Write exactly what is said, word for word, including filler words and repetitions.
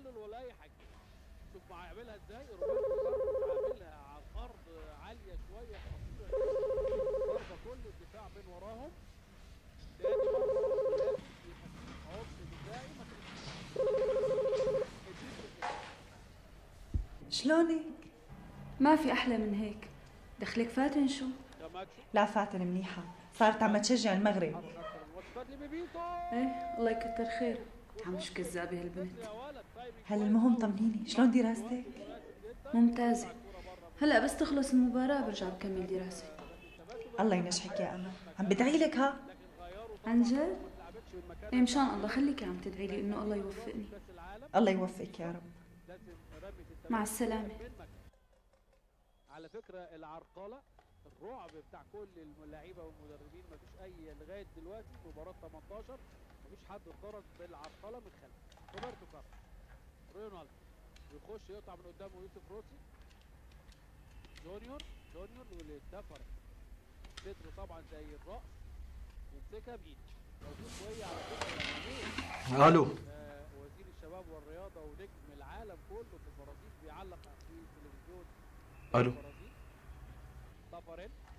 تسلل ولا اي حاجه. شوف هيعملها ازاي روبرتو كارلوس، عاملها على الارض عاليه شويه خطيره جدا، ضربه كل الدفاع من وراهم. تاني مره لازم يبقى في عمق دفاعي ما شلونك؟ ما في احلى من هيك. دخلك فاتن شو؟ لا فاتن منيحه، صارت عم تشجع المغرب. ايه الله يكتر خير. عم مش كذابه هالبنت. هلا المهم طمنيني، شلون دراستك؟ ممتازه. هلا بس تخلص المباراه برجع بكمل دراسه. الله ينجحك يا امل، عم بدعي لك. ها عن جد؟ ايه مشان الله خليكي عم تدعي لي انه الله يوفقني. الله يوفقك يا رب. مع السلامه. على فكره العرقله الرعب بتاع كل اللعيبه والمدربين، مفيش اي لغايه دلوقتي مباراه تمنتاشر مفيش حد خرج بالعرقله من خلف. روبرتو كارلوس، رونالدو يخش يقطع من قدامه يوسف روسي، جونيور جونيور واللي اتدفر صدره طبعا زي الراس، يمسكها بايده موجود شويه على فكره. الو آه وزير الشباب والرياضه ونجم العالم كله في البرازيل بيعلق في التلفزيون الو البرازيل. طفرين